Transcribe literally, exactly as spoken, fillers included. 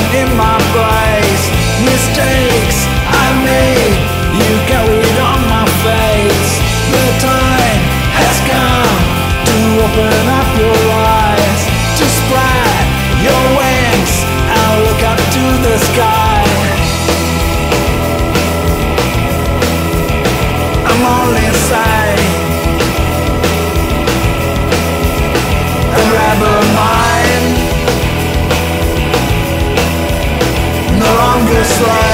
in my place. Mistakes I made, you carried on my face. The time has come to open up your eyes, to spread your wings and look up to the sky. I'm only inside a rebel mind, no longer slave.